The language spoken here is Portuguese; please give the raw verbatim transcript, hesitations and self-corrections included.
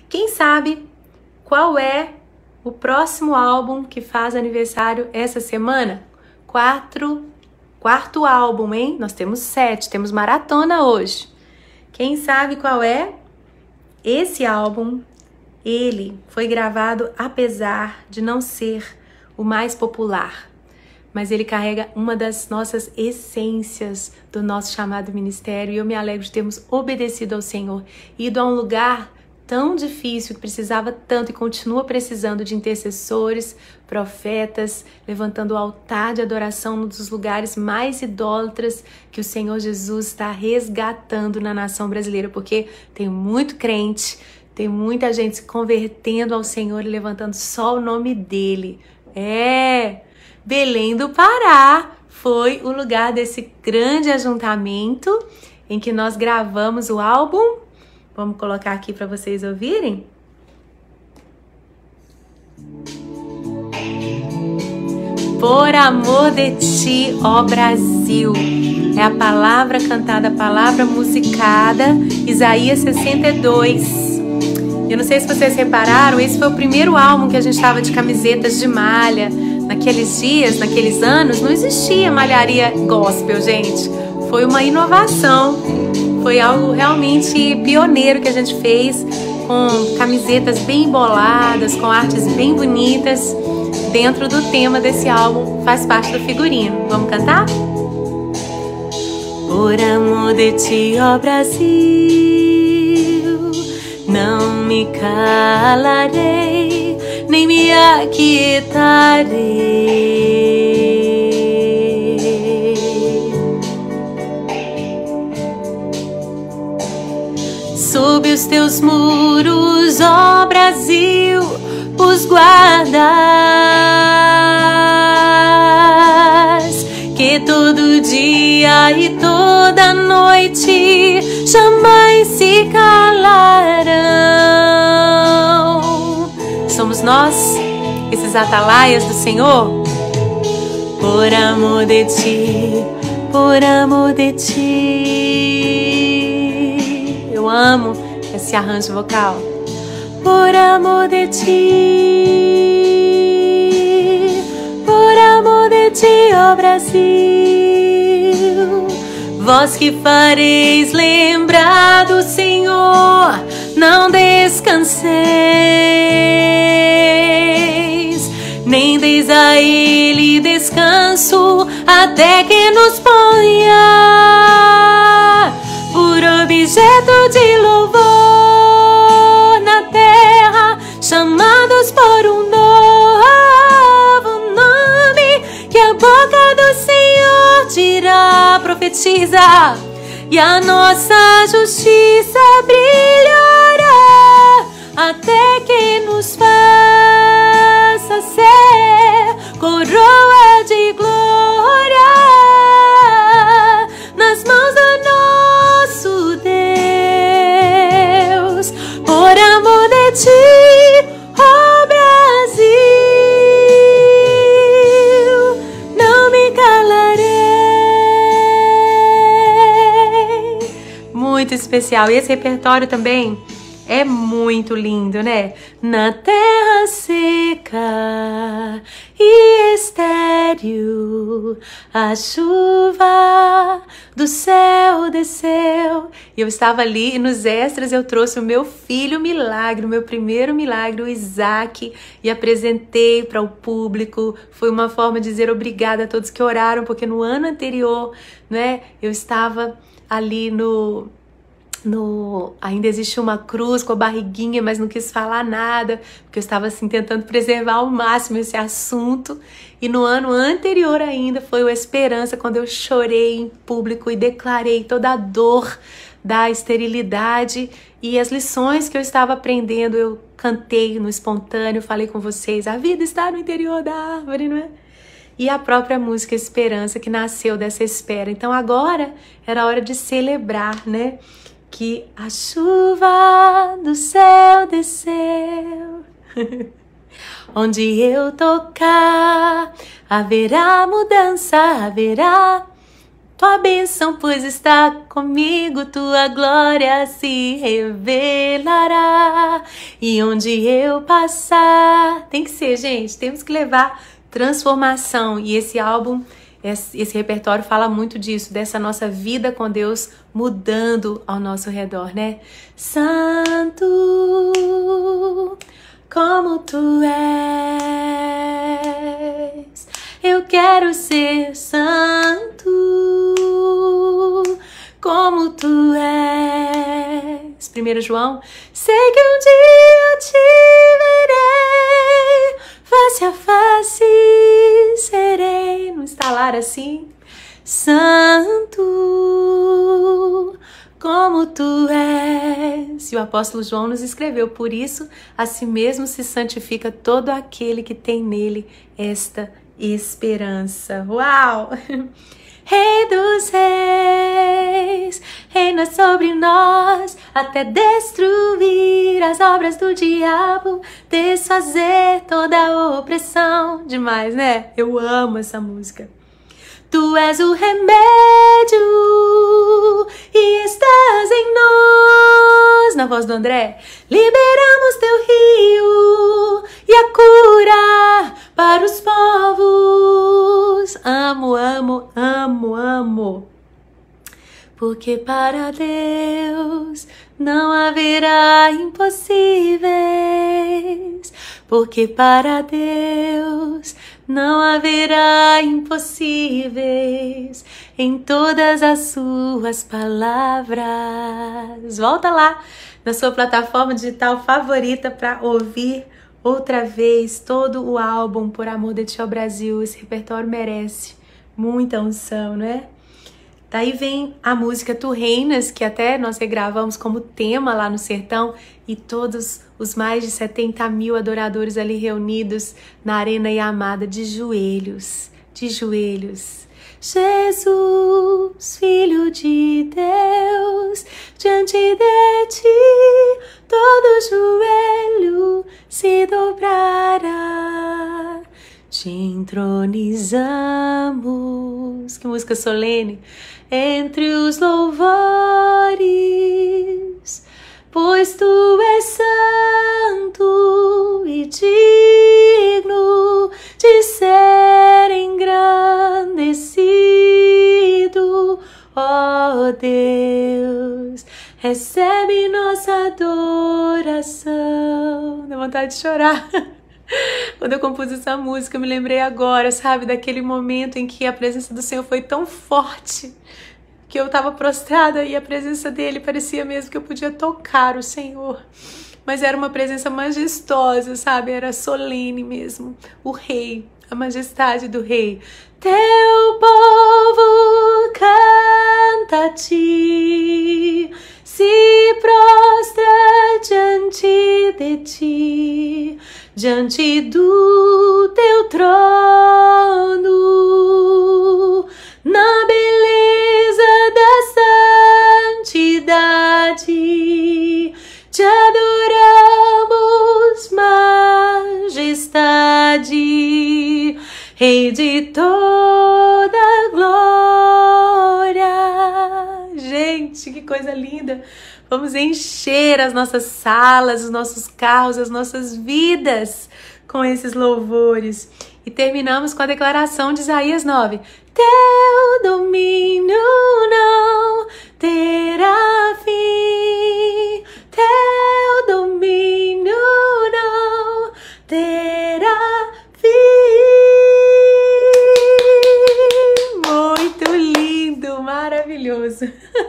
Quem sabe qual é o próximo álbum que faz aniversário essa semana? Quatro, quarto álbum, hein? Nós temos sete, temos maratona hoje. Quem sabe qual é? Esse álbum, ele foi gravado apesar de não ser o mais popular, mas ele carrega uma das nossas essências do nosso chamado ministério, e eu me alegro de termos obedecido ao Senhor, ido a um lugar tão difícil, que precisava tanto e continua precisando de intercessores, profetas, levantando o altar de adoração num dos lugares mais idólatras que o Senhor Jesus está resgatando na nação brasileira, porque tem muito crente, tem muita gente se convertendo ao Senhor e levantando só o nome dele. É, Belém do Pará foi o lugar desse grande ajuntamento em que nós gravamos o álbum. Vamos colocar aqui para vocês ouvirem. Por amor de ti, ó Brasil. É a palavra cantada, a palavra musicada, Isaías sessenta e dois. Eu não sei se vocês repararam, esse foi o primeiro álbum que a gente estava de camisetas de malha. Naqueles dias, naqueles anos, não existia malharia gospel, gente. Foi uma inovação. Foi algo realmente pioneiro que a gente fez, com camisetas bem emboladas, com artes bem bonitas, dentro do tema desse álbum, faz parte do figurino. Vamos cantar? Por amor de ti, ó Brasil, não me calarei, nem me aquietarei. Sob os teus muros, ó Brasil, os guardas, que todo dia e toda noite jamais se calarão. Somos nós, esses atalaias do Senhor. Por amor de ti, por amor de ti. Eu amo esse arranjo vocal. Por amor de ti, por amor de ti, ó Brasil, vós que fareis lembrar do Senhor, não descanseis, nem deis a Ele descanso, até que nos ponha por objeto de louvor na terra, chamados por um novo nome, que a boca do Senhor dirá, profetiza, e a nossa justiça brilhará, até que nos faça ser coroa de glória nas mãos do nosso Deus. Por amor de ti, ó Brasil, não me calarei. Muito especial. E esse repertório também é muito lindo, né? Na terra seca e estéril, a chuva do céu desceu. E eu estava ali, e nos extras eu trouxe o meu filho milagre, o meu primeiro milagre, o Isaac, e apresentei para o público. Foi uma forma de dizer obrigada a todos que oraram, porque no ano anterior, né, eu estava ali no... No, ainda existe uma cruz com a barriguinha, mas não quis falar nada, porque eu estava assim tentando preservar ao máximo esse assunto. E no ano anterior ainda foi o Esperança, quando eu chorei em público e declarei toda a dor da esterilidade e as lições que eu estava aprendendo. Eu cantei no espontâneo, falei com vocês, a vida está no interior da árvore, não é? E a própria música Esperança, que nasceu dessa espera. Então agora era hora de celebrar, né? Que a chuva do céu desceu. Onde eu tocar, haverá mudança, haverá tua bênção, pois está comigo, tua glória se revelará. e onde eu passar. Tem que ser, gente, temos que levar transformação. E esse álbum, esse, esse repertório fala muito disso, dessa nossa vida com Deus mudando ao nosso redor, né? Santo, como tu és, eu quero ser santo, como tu és. Primeiro João, sei que um dia te verei, face a face serei. No estalar assim, santo, como tu és. E o apóstolo João nos escreveu, por isso, a si mesmo se santifica todo aquele que tem nele esta esperança. Uau! Rei dos reis, reina sobre nós, até destruir as obras do diabo, desfazer toda a opressão. Demais, né? Eu amo essa música. Tu és o remédio e estás em nós. Na voz do André. Liberamos teu rio e a cura para os povos. Amo, amo, amo, amo. Porque para Deus não haverá impossíveis. Porque para Deus não haverá impossíveis em todas as suas palavras. Volta lá na sua plataforma digital favorita para ouvir outra vez todo o álbum Por Amor de Ti ao Brasil. Esse repertório merece muita unção, não é? Daí vem a música Tu Reinas, que até nós regravamos como tema lá no Sertão, e todos os mais de setenta mil adoradores ali reunidos na Arena Yamada de joelhos, de joelhos. Jesus, Filho de Deus, diante de Ti todo joelho se dobrará. Te entronizamos, que música solene, entre os louvores, pois Tu és santo e digno de ser engrandecido. Ó Deus, recebe nossa adoração. Dá vontade de chorar. Quando eu compus essa música, eu me lembrei agora, sabe, daquele momento em que a presença do Senhor foi tão forte que eu estava prostrada e a presença dele parecia mesmo que eu podia tocar o Senhor. Mas era uma presença majestosa, sabe? Era solene mesmo. O Rei, a majestade do Rei. Teu povo canta a Ti, se prostra diante de Ti, diante do Teu trono, na beleza da santidade, Te adoramos, majestade, Rei de toda glória. Gente, que coisa linda! Vamos encher as nossas salas, os nossos carros, as nossas vidas com esses louvores. E terminamos com a declaração de Isaías nove. Teu domínio não terá fim, Teu domínio não terá fim. Muito lindo, maravilhoso.